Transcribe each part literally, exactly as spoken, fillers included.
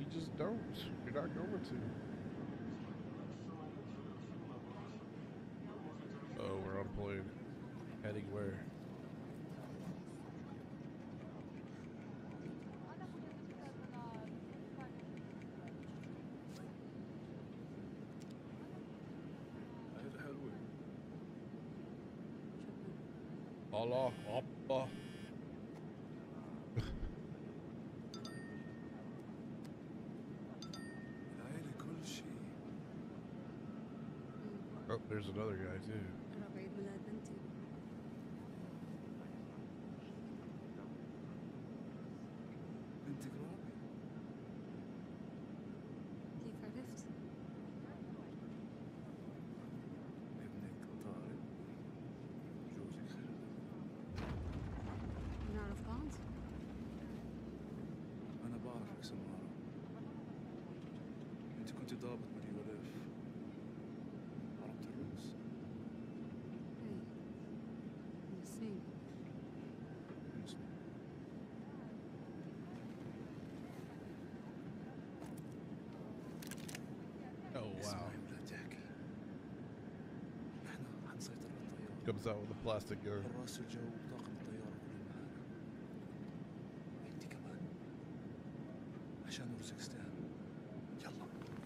just don't. You're not going to. Oh, we're on plane. Heading where? Allah, Allah. Oh, there's another guy too. كيف عرفت؟ ابنك طارق جوزك خالد. نعرف بعض؟ أنا بعرفك سمارة. أنت كنت ضابط باليوليف. عرفت الروس؟ إيه من سنين. مسلم. Oh wow. اسمعي ولا تحكي. نحن حنسيطر على الطيارة. Comes out with a plastic gun. حراس الجو وطاقم الطيارة كلهم معانا. وأنت كمان. عشان روزكستان. يلا.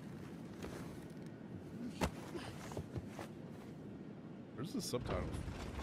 Where's the subtitles?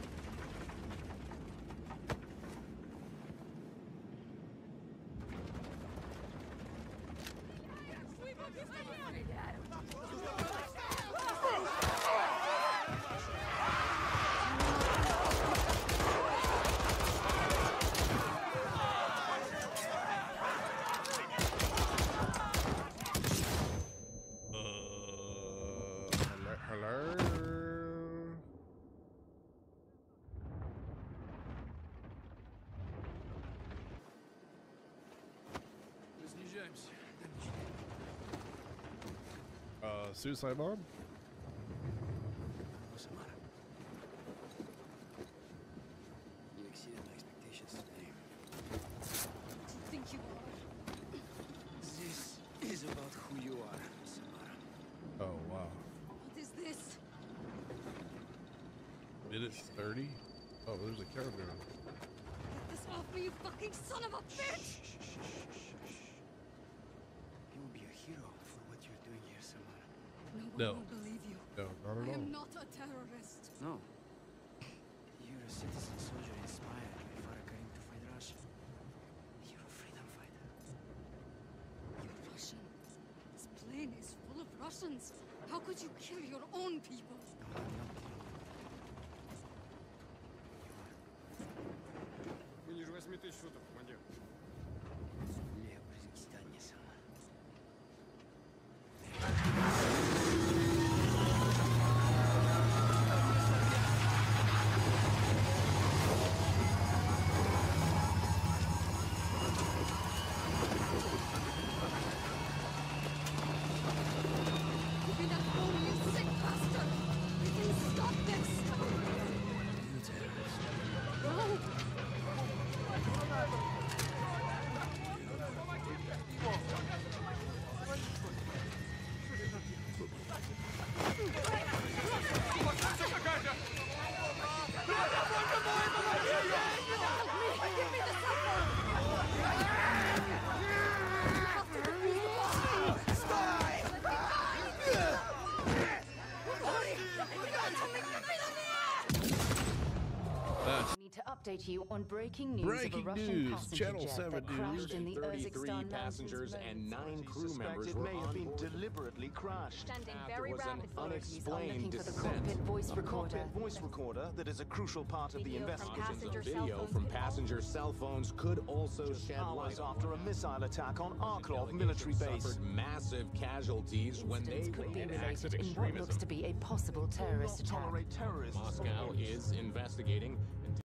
Uh, suicide bomb? You exceeded my expectations today. What do you think you are? This is about who you are, Samara. Oh wow. What is this? Minutes thirty? Oh, there's a countdown. Get this off me, you fucking son of a bitch! You will be a hero for what you're doing here, Samara. No one No. will believe you. No, not I at am all. not a terrorist. No. You're a citizen soldier inspired by Father Karim to fight Russia. You're a freedom fighter. You're Russian. This plane is full of Russians. How could you kill your own people? No, I'm not. Мы ниже восьми тысяч футов, командир. Я Узбекистан, не Самара. Give me that phone, you sick bastard! We can stop this! You terrorist. No! That's Need to update you on breaking news breaking of a Russian news. passenger Channel jet seven that crashed in the thirty-three Urzikstan passengers mountains. and nine crew Suspected members were may have on been board. deliberately crashed. Standing After very was an rapid. Authorities are unexplained looking for the descent. cockpit voice A recorder. cockpit voice recorder that is a crucial part of the Video from investigation. passenger Video cell phones from could passenger cell phones could also shed Hours light on after what a happened. missile attack on The Arklov delegation military base. suffered massive casualties when they Incidents could be enacted related in what extremism. looks to be a possible terrorist Not attack. tolerate terrorists. Moscow is investigating.